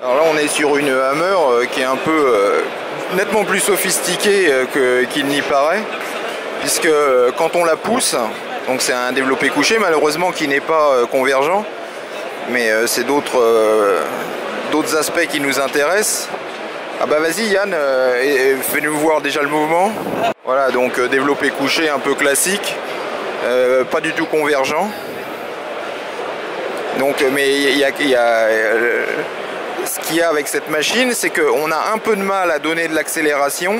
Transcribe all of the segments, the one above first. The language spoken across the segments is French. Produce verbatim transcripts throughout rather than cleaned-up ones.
Alors là on est sur une Hammer euh, qui est un peu euh, nettement plus sophistiquée euh, que, qu'il n'y paraît, puisque euh, quand on la pousse, donc c'est un développé couché malheureusement qui n'est pas euh, convergent, mais euh, c'est d'autres euh, d'autres aspects qui nous intéressent. Ah bah vas-y Yann, euh, fais-nous voir déjà le mouvement. Voilà, donc euh, développé couché un peu classique, euh, pas du tout convergent. Donc, mais il y a, y a euh, ce qu'il y a avec cette machine, c'est qu'on a un peu de mal à donner de l'accélération.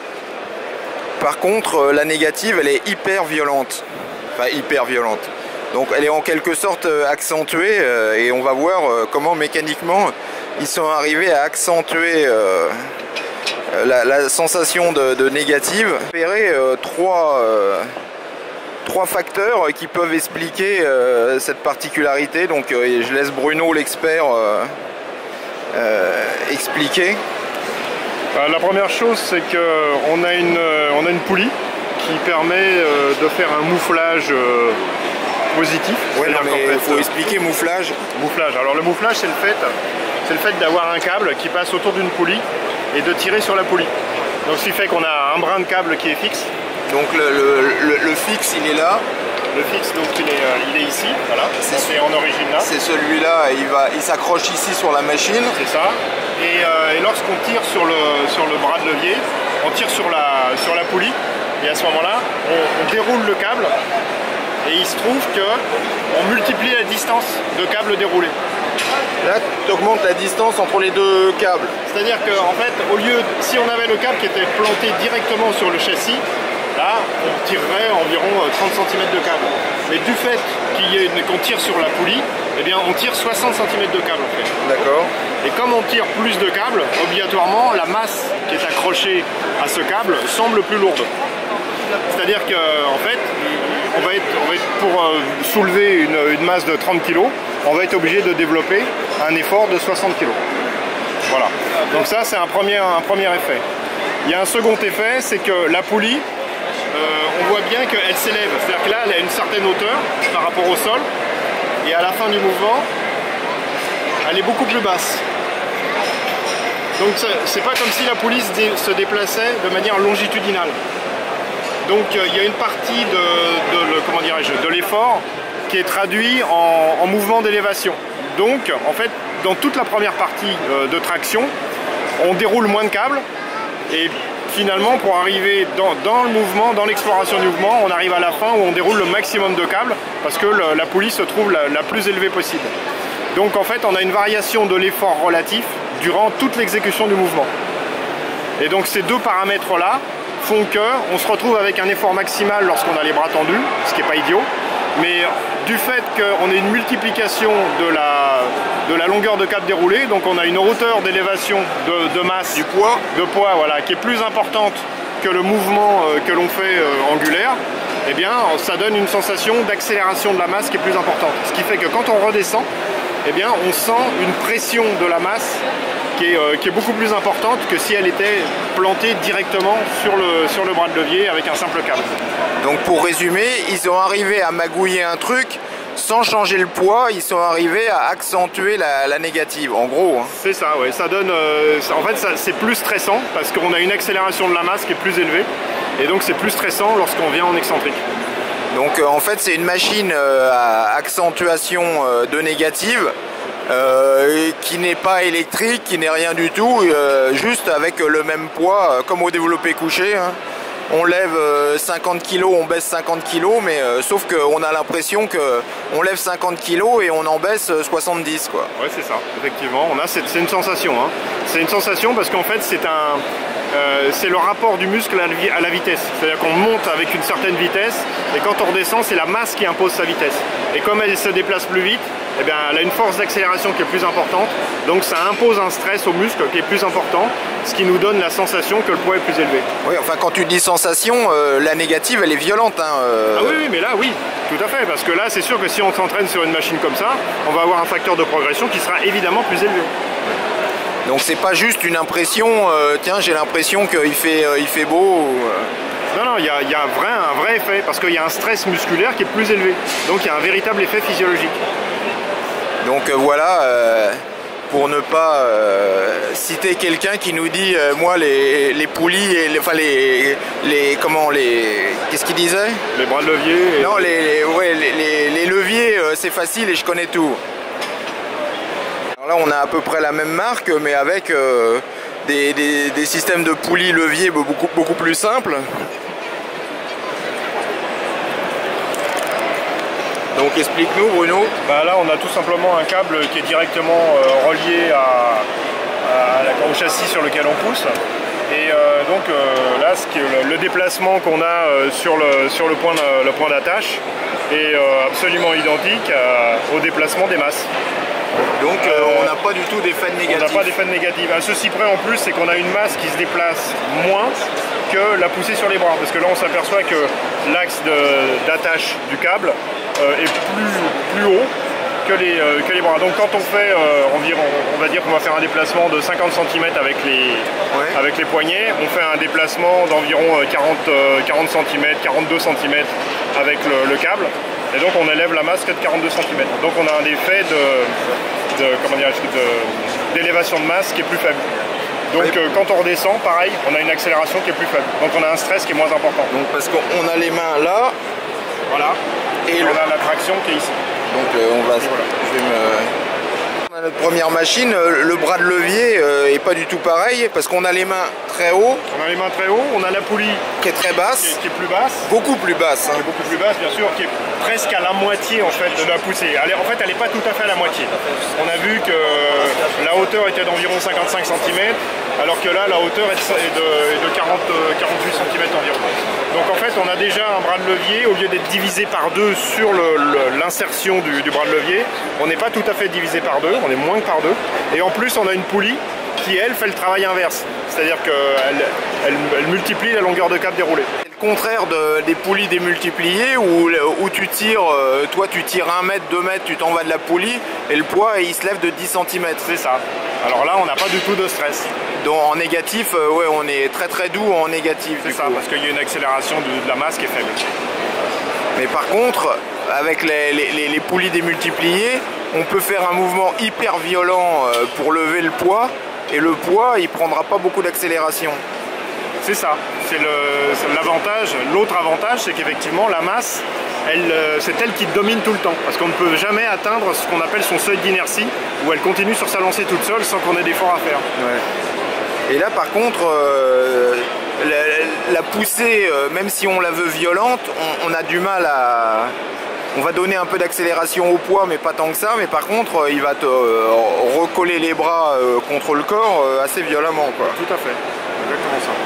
Par contre, la négative, elle est hyper violente. Enfin, hyper violente. Donc, elle est en quelque sorte accentuée euh, et on va voir euh, comment mécaniquement ils sont arrivés à accentuer euh, la, la sensation de, de négative. Repérer euh, trois, euh, trois facteurs qui peuvent expliquer euh, cette particularité. Donc, euh, je laisse Bruno, l'expert, euh, euh, expliquer. La première chose, c'est qu'on a une, on a une poulie qui permet de faire un mouflage positif. Ouais, non, mais il faut expliquer mouflage. Mouflage. Alors le mouflage, c'est le fait, c'est le fait d'avoir un câble qui passe autour d'une poulie et de tirer sur la poulie. Donc ce qui fait qu'on a un brin de câble qui est fixe. Donc le, le, le, le fixe, il est là. Le fixe, donc il est, il est ici, voilà. C'est en origine là. C'est celui-là, il va, il s'accroche ici sur la machine. C'est ça. Et, euh, et lorsqu'on tire sur le, sur le bras de levier, on tire sur la, sur la poulie. Et à ce moment-là, on, on déroule le câble. Et il se trouve qu'on multiplie la distance de câbles déroulés. Là, tu augmentes la distance entre les deux câbles. C'est-à-dire qu'en fait, au lieu, si on avait le câble qui était planté directement sur le châssis, là, on tirerait environ trente centimètres de câble. Mais du fait qu'il y ait qu'on tire sur la poulie, eh bien, on tire soixante centimètres de câble en fait. D'accord. Et comme on tire plus de câbles, obligatoirement, la masse qui est accrochée à ce câble semble plus lourde. C'est-à-dire qu'en fait, on va être, on va être pour euh, soulever une, une masse de trente kilos, on va être obligé de développer un effort de soixante kilos. Voilà. Donc ça, c'est un premier, un premier effet. Il y a un second effet, c'est que la poulie, Euh, on voit bien qu'elle s'élève, c'est-à-dire que là elle a une certaine hauteur par rapport au sol et à la fin du mouvement elle est beaucoup plus basse. Donc c'est pas comme si la poulie se déplaçait de manière longitudinale. Donc il euh, y a une partie de, de, de comment dirais-je, de l'effort qui est traduit en, en mouvement d'élévation. Donc en fait dans toute la première partie euh, de traction on déroule moins de câbles et finalement, pour arriver dans, dans le mouvement, dans l'exploration du mouvement, on arrive à la fin où on déroule le maximum de câbles parce que le, la poulie se trouve la, la plus élevée possible. Donc en fait, on a une variation de l'effort relatif durant toute l'exécution du mouvement. Et donc ces deux paramètres-là font qu'on se retrouve avec un effort maximal lorsqu'on a les bras tendus, ce qui n'est pas idiot, mais du fait qu'on ait une multiplication de la, de la longueur de câble déroulé, donc on a une hauteur d'élévation de, de masse, du poids, de poids voilà, qui est plus importante que le mouvement euh, que l'on fait euh, angulaire, eh bien ça donne une sensation d'accélération de la masse qui est plus importante. Ce qui fait que quand on redescend, eh bien on sent une pression de la masse qui est, euh, qui est beaucoup plus importante que si elle était plantée directement sur le, sur le bras de levier avec un simple câble. Donc pour résumer, ils ont arrivé à magouiller un truc sans changer le poids, ils sont arrivés à accentuer la, la négative, en gros. Hein. C'est ça, ouais. Ça donne, euh, ça, en fait, c'est plus stressant parce qu'on a une accélération de la masse qui est plus élevée, et donc c'est plus stressant lorsqu'on vient en excentrique. Donc euh, en fait, c'est une machine euh, à accentuation euh, de négative, euh, qui n'est pas électrique, qui n'est rien du tout, euh, juste avec le même poids, euh, comme au développé couché. Hein. On lève cinquante kilos, on baisse cinquante kilos, mais euh, sauf qu'on a l'impression qu'on lève cinquante kilos et on en baisse soixante-dix, quoi. Ouais, c'est ça, effectivement. On a, c'est une sensation. Hein. C'est une sensation parce qu'en fait, c'est un, euh, c'est le rapport du muscle à la, à la vitesse. C'est-à-dire qu'on monte avec une certaine vitesse et quand on redescend, c'est la masse qui impose sa vitesse. Et comme elle se déplace plus vite, eh bien, elle a une force d'accélération qui est plus importante, donc ça impose un stress au muscle qui est plus important, ce qui nous donne la sensation que le poids est plus élevé. Oui, enfin quand tu dis sensation, euh, la négative elle est violente. Hein, euh... Ah oui, oui, mais là oui, tout à fait, parce que là c'est sûr que si on s'entraîne sur une machine comme ça, on va avoir un facteur de progression qui sera évidemment plus élevé. Donc c'est pas juste une impression, euh, tiens j'ai l'impression qu'il fait, euh, il fait beau. Ou, euh... Non, non, il y a, y a un, vrai, un vrai effet, parce qu'il y a un stress musculaire qui est plus élevé, donc il y a un véritable effet physiologique. Donc euh, voilà, euh, pour ne pas euh, citer quelqu'un qui nous dit euh, moi les, les poulies et les, enfin les, les comment les qu'est-ce qu'il disait, les bras de levier et... non les, les, ouais, les, les, les leviers euh, c'est facile et je connais tout. Alors là on a à peu près la même marque mais avec euh, des, des, des systèmes de poulies leviers beaucoup, beaucoup plus simples. Donc explique-nous Bruno. Bah là on a tout simplement un câble qui est directement euh, relié à, à la, au châssis sur lequel on pousse. Et euh, donc euh, là ce qui est le, le déplacement qu'on a euh, sur le, sur le point, le point d'attache est euh, absolument identique à, au déplacement des masses. Donc euh, euh, on n'a pas du tout d'effet négatif. On n'a pas d'effet négatif. À ceci près en plus c'est qu'on a une masse qui se déplace moins que la poussée sur les bras. Parce que là on s'aperçoit que l'axe d'attache du câble euh, est plus, plus haut que les, euh, que les bras. Donc quand on fait euh, environ, on va dire qu'on va faire un déplacement de cinquante centimètres avec les, ouais. avec les poignets, on fait un déplacement d'environ quarante centimètres, quarante-deux centimètres avec le, le câble. Et donc on élève la masse que de quarante-deux centimètres. Donc on a un effet de, de comment dirais-je, d'élévation de, de masse qui est plus faible. Donc oui. euh, quand on redescend, pareil, on a une accélération qui est plus faible. Donc on a un stress qui est moins important. Donc parce qu'on a les mains là. Voilà. Et, et on le... a la traction qui est ici. Donc euh, on va. Voilà. Je vais me... On a notre première machine, le bras de levier euh, est pas du tout pareil parce qu'on a les mains très haut. On a les mains très haut, on a la poulie qui est très basse. Qui est, qui est plus basse. Beaucoup plus basse. Hein. Qui est beaucoup plus basse bien sûr, qui est presque à la moitié en fait de la poussée. Elle est, en fait elle n'est pas tout à fait à la moitié. On a vu que la hauteur était d'environ cinquante-cinq centimètres, alors que là la hauteur est de, de quarante, quarante-huit centimètres environ. Donc en fait on a déjà un bras de levier, au lieu d'être divisé par deux sur l'insertion du, du bras de levier, on n'est pas tout à fait divisé par deux, on est moins que par deux. Et en plus on a une poulie qui elle fait le travail inverse, c'est-à-dire qu'elle elle, elle multiplie la longueur de câble déroulée. C'est le contraire de, des poulies démultipliées où, où tu tires, toi tu tires un mètre, deux mètres, tu t'en vas de la poulie et le poids il se lève de dix centimètres. C'est ça. Alors là on n'a pas du tout de stress. Donc en négatif, euh, ouais, on est très très doux en négatif. C'est ça, coup. Parce qu'il y a une accélération de, de la masse qui est faible. Mais par contre, avec les, les, les poulies démultipliées, on peut faire un mouvement hyper violent euh, pour lever le poids. Et le poids, il prendra pas beaucoup d'accélération. C'est ça, c'est l'avantage. L'autre avantage, c'est qu'effectivement, la masse, c'est elle qui domine tout le temps. Parce qu'on ne peut jamais atteindre ce qu'on appelle son seuil d'inertie, où elle continue sur sa lancée toute seule sans qu'on ait d'effort à faire. Ouais. Et là, par contre, euh, la, la poussée, euh, même si on la veut violente, on, on a du mal à... On va donner un peu d'accélération au poids, mais pas tant que ça. Mais par contre, il va te euh, recoller les bras euh, contre le corps euh, assez violemment, quoi. Tout à fait, exactement ça.